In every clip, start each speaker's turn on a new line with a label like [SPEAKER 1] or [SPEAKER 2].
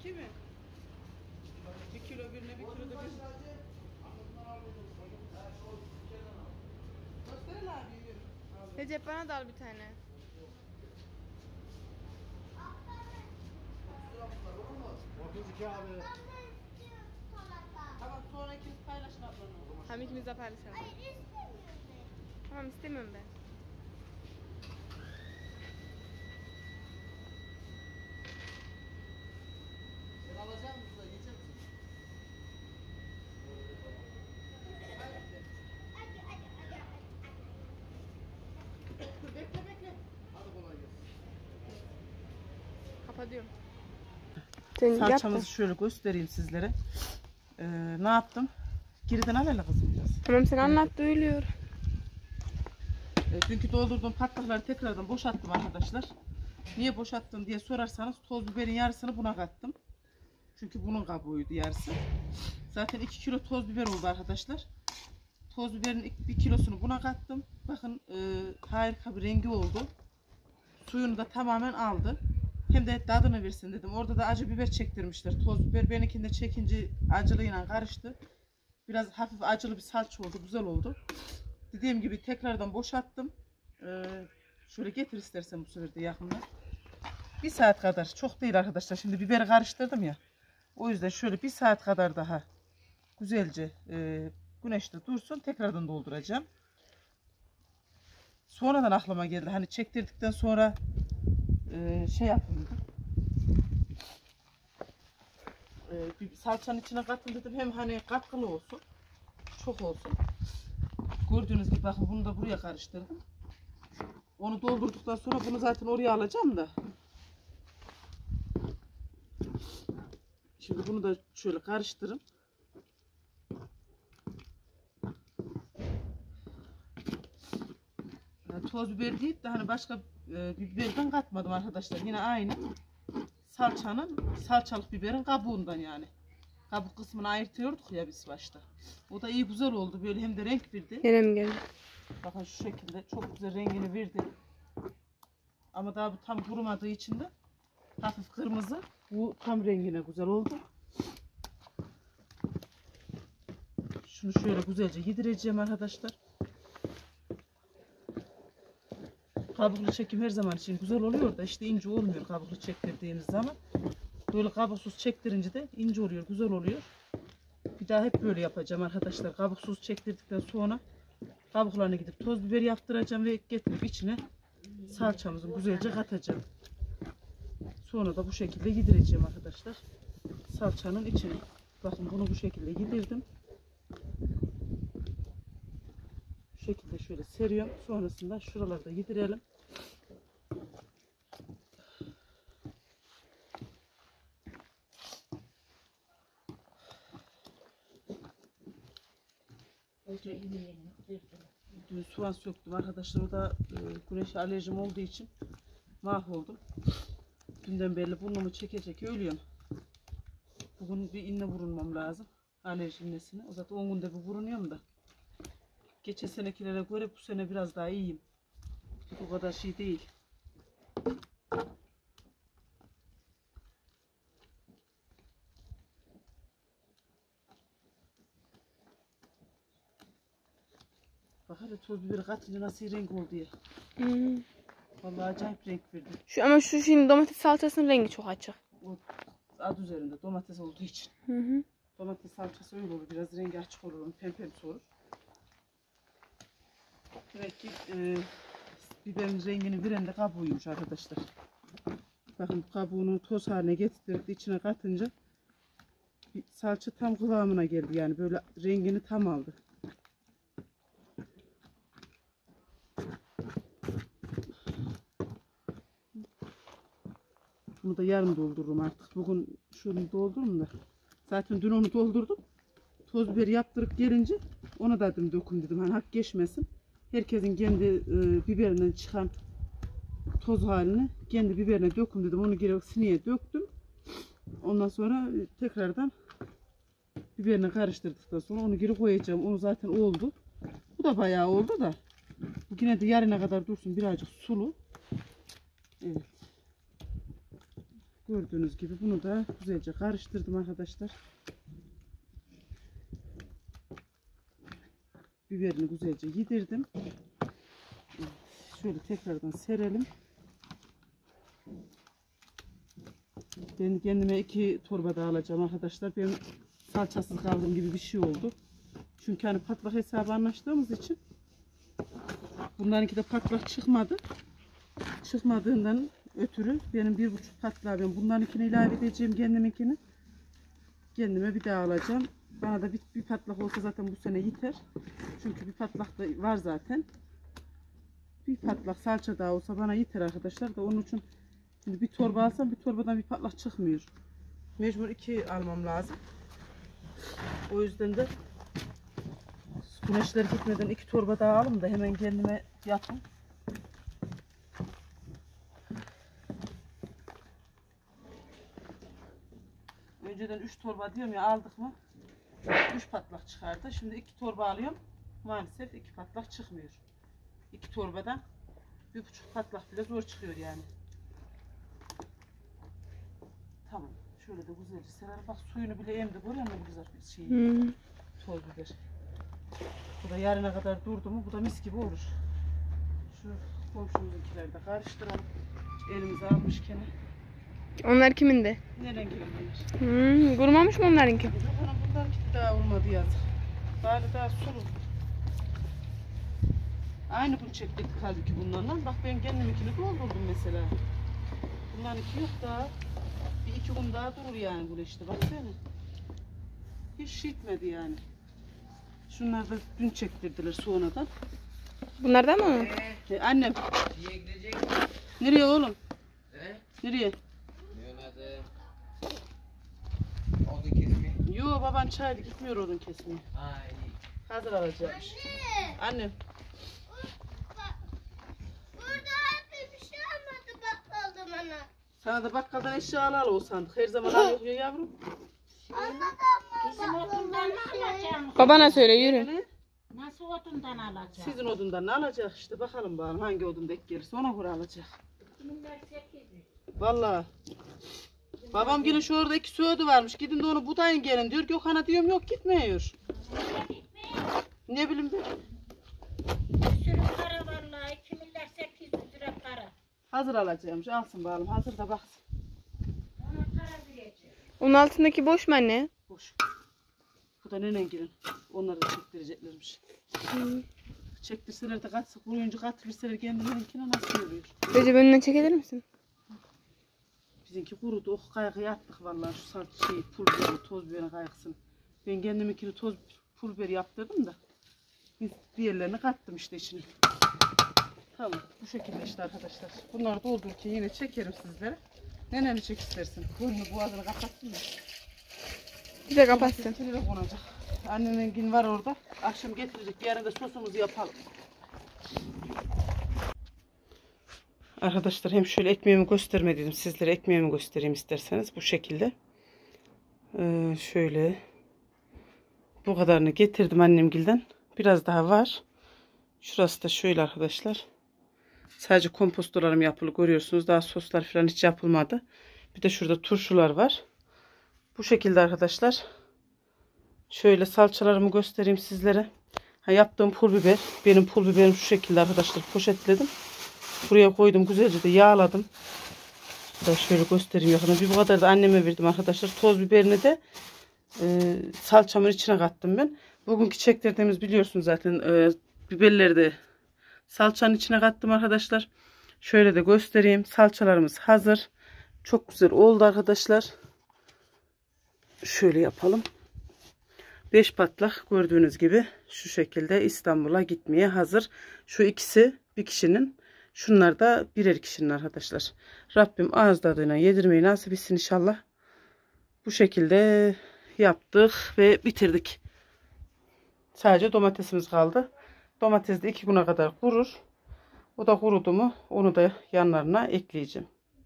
[SPEAKER 1] 2 mi? 1 kilo birine 1 kilo da bir. Gösterin abi.
[SPEAKER 2] Recep bana da al bir tane.
[SPEAKER 3] Abi.
[SPEAKER 1] Tamam sonra ikiniz paylaşın ablanı.
[SPEAKER 2] Tamam ikimiz de paylaşalım.
[SPEAKER 4] Hayır istemiyorum ben.
[SPEAKER 2] Tamam istemiyorum ben.
[SPEAKER 1] Sen alacak mısın da yiyecek misin? Bekle bekle. Hadi kolay gelsin.
[SPEAKER 2] Kapatıyorum.
[SPEAKER 1] Salçamızı şöyle göstereyim sizlere. Ne yaptım? Geriden al hele kızım biraz.
[SPEAKER 2] Tamam sen anlat duyuluyor.
[SPEAKER 1] Dünkü doldurduğum patlakları tekrardan boşalttım arkadaşlar. Niye boşalttım diye sorarsanız toz biberin yarısını buna kattım. Çünkü bunun kabuğuydu yarısı. Zaten 2 kilo toz biber oldu arkadaşlar. Toz biberin 1 kilosunu buna kattım. Bakın harika bir rengi oldu. Suyunu da tamamen aldı. Hem de tadını versin dedim. Orada da acı biber çektirmişler. Toz biber benimkinde çekince acılığıyla karıştı. Biraz hafif acılı bir salça oldu. Güzel oldu. Dediğim gibi tekrardan boşalttım. Şöyle getir istersen bu sefer de yakından. 1 saat kadar. Çok değil arkadaşlar. Şimdi biberi karıştırdım ya. O yüzden şöyle 1 saat kadar daha güzelce güneşte dursun. Tekrardan dolduracağım. Sonradan aklıma geldi. Hani çektirdikten sonra şey yapayım dedim. Bir salçanın içine katın dedim. Hem hani katkılı olsun. Çok olsun. Gördüğünüz gibi bakın bunu da buraya karıştırdım. Onu doldurduktan sonra bunu zaten oraya alacağım da. Şimdi bunu da şöyle karıştırın. Yani toz biber deyip de hani başka biberden katmadım arkadaşlar. Yine aynı salçalık biberin kabuğundan yani. Kabuk kısmını ayırtıyorduk ya biz başta. O da iyi güzel oldu. Böyle hem de renk verdi.
[SPEAKER 2] Nereye geldi?
[SPEAKER 1] Bakın şu şekilde çok güzel rengini verdi. Ama daha bu tam kurumadığı için de hafif kırmızı. Bu tam rengine güzel oldu. Şunu şöyle güzelce yedireceğim arkadaşlar. Kabuklu çekim her zaman için güzel oluyor da işte ince olmuyor kabuklu çektirdiğiniz zaman. Böyle kabuksuz çektirince de ince oluyor, güzel oluyor. Bir daha hep böyle yapacağım arkadaşlar. Kabuksuz çektirdikten sonra kabuklarına gidip toz biber yaptıracağım ve getirip içine salçamızı güzelce katacağım. Sonra da bu şekilde yedireceğim arkadaşlar. Salçanın içine. Bakın bunu bu şekilde yedirdim. Bu şekilde şöyle seriyorum. Sonrasında şuralarda yedirelim. Dün soğan söktüm arkadaşlar. O da güneşe alerjim olduğu için mahvoldum. Dünden beri burnumu çeke ölüyorum. Bugün bir iğne vurulmam lazım. Alerji iğnesine. O zaten 10 günde bir vurunuyorum da. Geçen senekilere göre bu sene biraz daha iyiyim. Bu kadar şey değil. Bak hele toz biberi katınca nasıl renk oldu ya. Vallahi acayip renk verdi.
[SPEAKER 2] Ama şu şimdi domates salçasının rengi çok açık.
[SPEAKER 1] O adı üzerinde domates olduğu için. Domates salçası öyle olur. Biraz rengi açık olur. Pembe olur. Demek ki biberin rengini veren de kabuğuymuş arkadaşlar. Bakın bu kabuğunu toz haline getirdi. İçine katınca salça tam kıvamına geldi. Yani böyle rengini tam aldı. Bunu da yarın doldururum artık. Bugün şunu doldururum da. Zaten dün onu doldurdum. Toz biberi yaptırıp gelince ona da dedim dökün dedim. Hani hak geçmesin. Herkesin kendi biberinden çıkan toz halini kendi biberine dökün dedim. Onu geri sineye döktüm. Ondan sonra tekrardan biberine karıştırdıktan sonra onu geri koyacağım. Onu zaten oldu. Bu da bayağı oldu da. Bu yine de yarına kadar dursun. Birazcık sulu. Evet. Gördüğünüz gibi bunu da güzelce karıştırdım arkadaşlar. Biberini güzelce yedirdim. Şöyle tekrardan serelim. Ben kendime 2 torba daha alacağım arkadaşlar. Ben salçasız kaldığım gibi bir şey oldu. Çünkü hani patlak hesabı anlaştığımız için bunlarınki de patlak çıkmadı. Çıkmadığından ötürü benim 1,5 patlağı ben bunlarınkini ilave edeceğim, kendiminkini. Kendime bir daha alacağım. Bana da bir patlak olsa zaten bu sene yeter. Çünkü bir patlak da var zaten. Bir patlak salça daha olsa bana yeter arkadaşlar da onun için şimdi bir torba alsam bir torbadan bir patlak çıkmıyor. Mecbur 2 almam lazım. O yüzden de güneşler gitmeden 2 torba daha alayım da hemen kendime yapayım. Önceden 3 torba diyorum ya, aldık mı 3 patlak çıkardı. Şimdi 2 torba alıyorum. Maalesef 2 patlak çıkmıyor. 2 torbadan 1,5 patlak bile zor çıkıyor yani. Tamam. Şöyle de güzelce serer. Bak suyunu bile emdi. Görüyor musun güzel bir şey? Toz biber. Bu da yarına kadar durdu mu bu da mis gibi olur. Şu komşumuzunkileri de karıştıralım. Elimize almışken.
[SPEAKER 2] Onlar kimin de?
[SPEAKER 1] Nereden geliyor?
[SPEAKER 2] Kurumamış mı onlarınki?
[SPEAKER 1] Bundan daha olmadı yazık. Bari daha sulu. Aynı gün çektik halbuki bunlarla. Bak ben kendiminkini doldurdum mesela. Bunlarınki yok daha. Bir 2 gün daha durur yani bu işte. Bak seni. Hiç şişmedi yani. Şunları da dün çektirdiler sonradan.
[SPEAKER 2] Bunlardan mı?
[SPEAKER 1] Annem.
[SPEAKER 3] Niye gidecek?
[SPEAKER 1] Nereye oğlum?
[SPEAKER 3] He?
[SPEAKER 1] Nereye?
[SPEAKER 3] Yönedim. Oldu kesmi.
[SPEAKER 1] Yo baban çaydı gitmiyor odun kesmeye.
[SPEAKER 3] Ha iyi.
[SPEAKER 1] Hazır alacakmış. Annem.
[SPEAKER 4] Burada bir şey almadı bakkalda bana.
[SPEAKER 1] Sana da bakkaldan eşya al o sandık. Her zaman alıyor ya yavrum.
[SPEAKER 4] Bizim otundan ne alacağım?
[SPEAKER 2] Babana söyle yürü.
[SPEAKER 1] Öyle.
[SPEAKER 4] Nasıl otundan alacağım?
[SPEAKER 1] Sizin odundan ne alacak işte bakalım bakalım hangi odun denk gelirse ona göre alacak. Vallahi. Babam yine şu orada 2 söğüdü varmış. Gidin de onu budayın gelin diyor. Gökhan'a diyorum yok gitmiyor. Ne bileyim ben.
[SPEAKER 4] Bir sürü para vallahi. Kimiler 800 lira para.
[SPEAKER 1] Hazır alacağımış. Alsın bakalım. Hazır da baksın.
[SPEAKER 4] Ona para vereceğim.
[SPEAKER 2] Onun altındaki boş mu anne?
[SPEAKER 1] Boş. Bu da nenen girin. Onları da çektireceklermiş. Çektirseler de kaçsa kuruyunca katırırseler kendilerinkine nasıl oluyor?
[SPEAKER 2] Recep önünden çekilir misin?
[SPEAKER 1] Bizimki kurudu. Oh kaygıya attık vallahi şu pul biberi, toz biberi kaygısını. Ben kendiminkini pul biberi yaptırdım da. Diğerlerini kattım işte içine. Tamam. Bu şekilde işte arkadaşlar. Bunları doldururken yine çekerim sizlere. Neneni çek istersin. Burnunu boğazını kapatsın mı?
[SPEAKER 2] Bir de kapatsın.
[SPEAKER 1] Kenara konacak. Annemin gün var orada. Akşam getirecek. Yarın da sosumuzu yapalım. Arkadaşlar hem şöyle ekmeğimi göstermedim. Sizlere ekmeğimi göstereyim isterseniz. Bu şekilde. Şöyle. Bu kadarını getirdim annemgilden. Biraz daha var. Şurası da şöyle arkadaşlar. Sadece kompostolarım yapılı görüyorsunuz. Daha soslar falan hiç yapılmadı. Bir de şurada turşular var. Bu şekilde arkadaşlar. Şöyle salçalarımı göstereyim sizlere. Yaptığım pul biber. Benim pul biberim şu şekilde arkadaşlar. Poşetledim. Buraya koydum. Güzelce de yağladım. Da şöyle göstereyim yakından. Bir bu kadar da anneme verdim arkadaşlar. Toz biberini de salçamın içine kattım ben. Bugünkü çektirdiğimiz biliyorsunuz zaten biberleri de salçanın içine kattım arkadaşlar. Şöyle de göstereyim. Salçalarımız hazır. Çok güzel oldu arkadaşlar. Şöyle yapalım. 5 patlak gördüğünüz gibi şu şekilde İstanbul'a gitmeye hazır. Şu ikisi bir kişinin. Şunlar da birer kişinin arkadaşlar. Rabbim ağız tadıyla yedirmeyi nasip etsin inşallah. Bu şekilde yaptık ve bitirdik. Sadece domatesimiz kaldı. Domates de 2 güne kadar kurur. O da kurudu mu onu da yanlarına ekleyeceğim.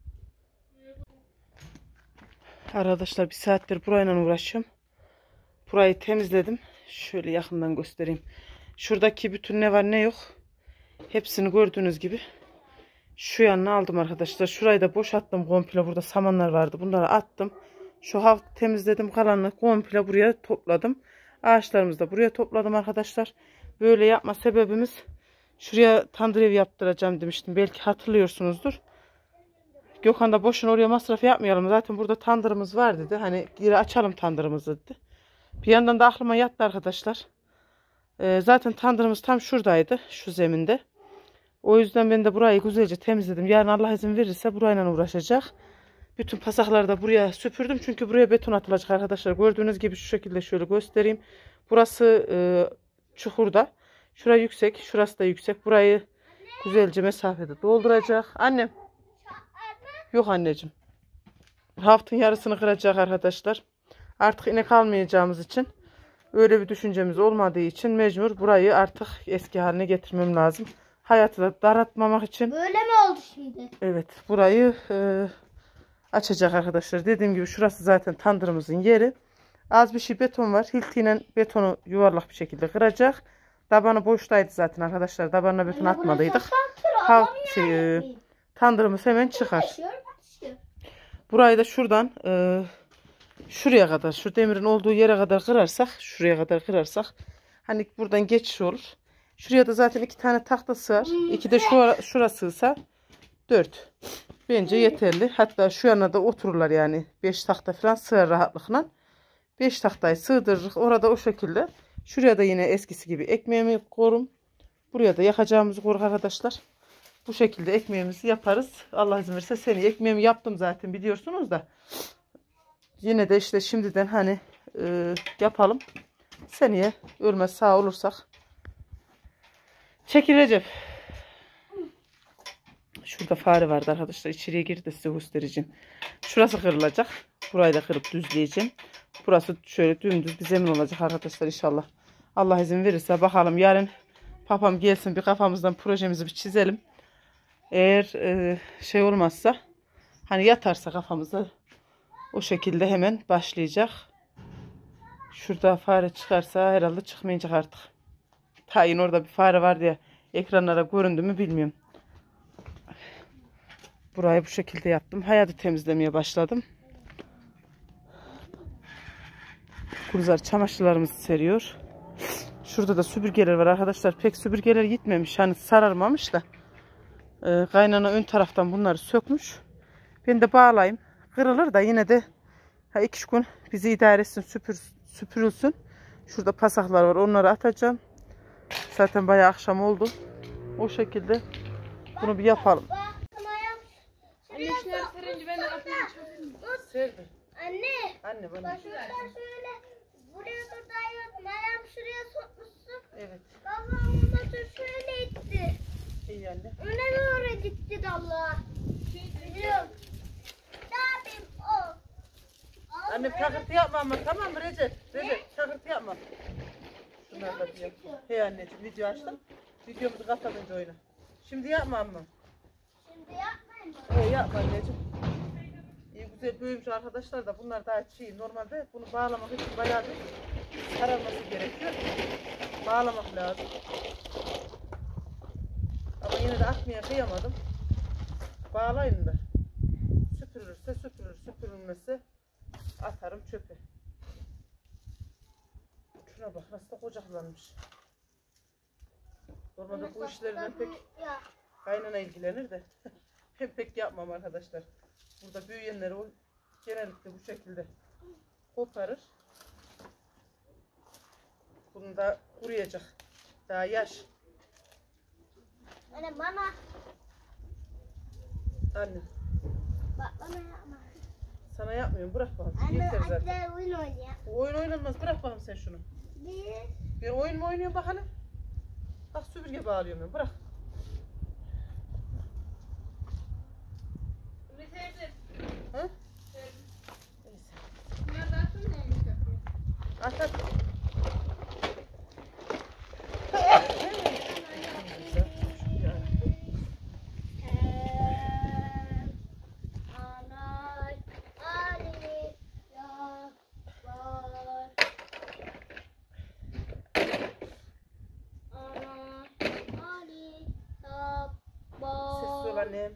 [SPEAKER 1] Arkadaşlar bir saattir burayla uğraşıyorum. Burayı temizledim. Şöyle yakından göstereyim. Şuradaki bütün ne var ne yok. Hepsini gördüğünüz gibi Şu yanına aldım arkadaşlar. Şurayı da boşalttım komple. Burada samanlar vardı. Bunları attım. Şu hafta temizledim. Kalanını komple buraya topladım. Ağaçlarımızı da buraya topladım arkadaşlar. Böyle yapma sebebimiz, şuraya tandır ev yaptıracağım demiştim. Belki hatırlıyorsunuzdur. Gökhan da boşuna oraya masraf yapmayalım. Zaten burada tandırımız var dedi. Hani geri açalım tandırımızı dedi. Bir yandan da aklıma yattı arkadaşlar. Zaten tandırımız tam şuradaydı. Şu zeminde. O yüzden ben de burayı güzelce temizledim. Yarın Allah izin verirse burayla uğraşacak. Bütün pasakları da buraya süpürdüm. Çünkü buraya beton atılacak arkadaşlar. Gördüğünüz gibi şu şekilde şöyle göstereyim. Burası çukurda. Şurası yüksek. Şurası da yüksek. Burayı güzelce mesafede dolduracak. Annem. Yok anneciğim. Haftın yarısını kıracak arkadaşlar. Artık inek almayacağımız için, öyle bir düşüncemiz olmadığı için mecbur burayı artık eski haline getirmem lazım. Hayatı da daraltmamak için.
[SPEAKER 4] Böyle mi oldu şimdi?
[SPEAKER 1] Evet, burayı açacak arkadaşlar. Dediğim gibi şurası zaten tandırımızın yeri. Az bir şey beton var. Hiltiyle betonu yuvarlak bir şekilde kıracak. Tabanı boştaydı zaten arkadaşlar. Tabanına beton atmadıydık. Tandırımız hemen çıkar. Burayı da şuradan şuraya kadar, şu demirin olduğu yere kadar kırarsak, şuraya kadar kırarsak, hani buradan geçiş olur. Şuraya da zaten 2 tane tahta sığar. 2 de şurası sığsa 4. Bence yeterli. Hatta şu yana da otururlar yani. 5 tahta falan sığar rahatlıkla. 5 tahtayı sığdırırız. Orada o şekilde. Şuraya da yine eskisi gibi ekmeğimi korum. Buraya da yakacağımızı koruk arkadaşlar. Bu şekilde ekmeğimizi yaparız. Allah izin verirse seneye ekmeğimi yaptım zaten biliyorsunuz da. Yine de işte şimdiden hani yapalım. Seneye ölmez sağ olursak. Çekil Recep. Şurada fare vardı arkadaşlar. İçeriye girdi de size göstereceğim. Şurası kırılacak. Burayı da kırıp düzleyeceğim. Burası şöyle dümdüz bir zemin olacak arkadaşlar inşallah. Allah izin verirse bakalım. Yarın papam gelsin, bir kafamızdan projemizi bir çizelim. Eğer şey olmazsa, hani yatarsa kafamıza, o şekilde hemen başlayacak. Şurada fare çıkarsa herhalde çıkmayacak artık. Tayin orada bir fare var diye ekranlara göründü mü bilmiyorum. Burayı bu şekilde yaptım. Hayatı temizlemeye başladım. Gülzar çamaşırlarımızı seriyor. Şurada da süpürgeler var arkadaşlar. Pek süpürgeler gitmemiş. Hani sararmamış da. Kaynana ön taraftan bunları sökmüş. Ben de bağlayayım. Kırılır da yine de 2 gün bizi idare etsin, süpürülsün. Şurada pasaklar var. Onları atacağım. Zaten bayağı akşam oldu. O şekilde bunu bir yapalım. Serdi. Anne bana.
[SPEAKER 4] Bak şuradan şöyle buraya da dayıyordum. Ayağımı şuraya sokmuşsun.
[SPEAKER 1] Evet.
[SPEAKER 4] Babam da şöyle itti.
[SPEAKER 1] İyi anne.
[SPEAKER 4] Öne doğru gitti dallar. Biliyorum. Ne yapayım o?
[SPEAKER 1] Anne takırtı yapma ama, tamam mı Recep? Recep takırtı yapma. Şunları da bir yap. Hey anneciğim, video açtım. Videomuzu kapatınca oyna. Şimdi yapma ama.
[SPEAKER 4] Şimdi yapmayın mı?
[SPEAKER 1] Yapma anneciğim. İyi güzel büyümüş arkadaşlar da bunlar daha çiğ. Normalde bunu bağlamak için bayağı bir sararması gerekiyor. Bağlamak lazım. Ama yine de atmaya kıyamadım. Bağlayın da. Süpürülürse süpürülür. Süpürülmezse atarım çöpe. Şuna bak nasıl da kocaklanmış. Normalde bu işlerden pek kaynana ilgilenir de ben pek yapmam arkadaşlar. Burada büyüyenleri o genellikle bu şekilde koparır. Bunu da kuruyacak. Daha yaş.
[SPEAKER 4] Anne bana.
[SPEAKER 1] Anne.
[SPEAKER 4] Bak bana yapma.
[SPEAKER 1] Sana yapmıyorum. Bırak bakalım.
[SPEAKER 4] Anne
[SPEAKER 1] Yeter zaten.
[SPEAKER 4] hadi oyun oynayalım.
[SPEAKER 1] Bu oyun oynanmaz. Bırak bakalım sen şunu. Bir oyun mu oynuyorsun bak hele. Bak süpürge bağlıyorum ben. Bırak. Ha? Neyse. At at. Sessiz ol annem.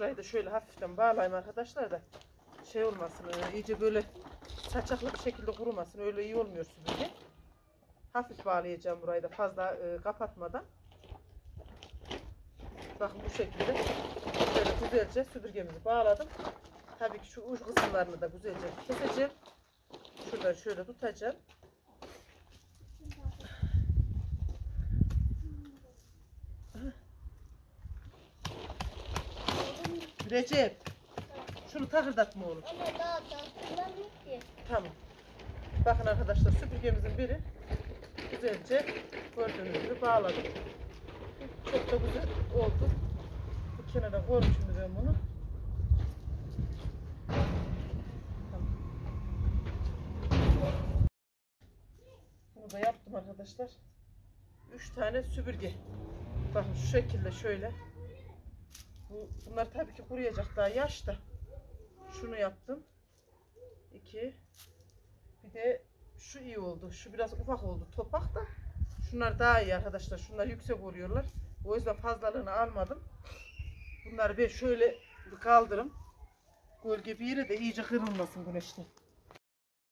[SPEAKER 1] Şurayı da şöyle hafiften bağlayayım arkadaşlar da şey olmasın, iyice böyle saçaklı bir şekilde kurumasın. Öyle iyi olmuyor süpürge. Hafif bağlayacağım burayı da fazla kapatmadan. Bakın bu şekilde böyle güzelce süpürgemizi bağladım. Tabii ki şu uç kısımlarını da güzelce keseceğim. Şuradan şöyle tutacağım. Recep, şunu takırdatma oğlum.
[SPEAKER 4] Ama daha tatlılamıyor ki.
[SPEAKER 1] Tamam. Bakın arkadaşlar süpürgemizin biri güzelce gördüğünüz gibi bağladım. Çok da güzel oldu. Bu kenara koyayım şimdi ben bunu. Tamam. Bunu da yaptım arkadaşlar. 3 tane süpürge. Bakın şu şekilde şöyle. Bunlar tabii ki kuruyacak daha yaşta. Şunu yaptım. 2. Bir de şu iyi oldu. Şu biraz ufak oldu. Topak da. Şunlar daha iyi arkadaşlar. Şunlar yüksek oluyorlar. O yüzden fazlalığını almadım. Bunları ben şöyle kaldırım. Gölge bir yere de iyice kırılmasın güneşte.